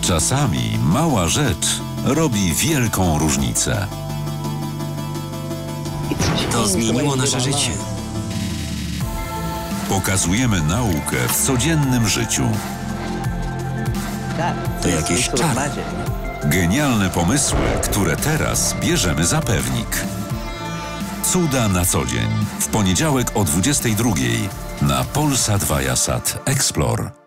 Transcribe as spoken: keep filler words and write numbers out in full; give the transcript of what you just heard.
Czasami mała rzecz robi wielką różnicę. To zmieniło nasze życie. Pokazujemy naukę w codziennym życiu. To jakieś czary. Genialne pomysły, które teraz bierzemy za pewnik. Cuda na co dzień. W poniedziałek o dwudziestej drugiej na Polsat Viasat Explore.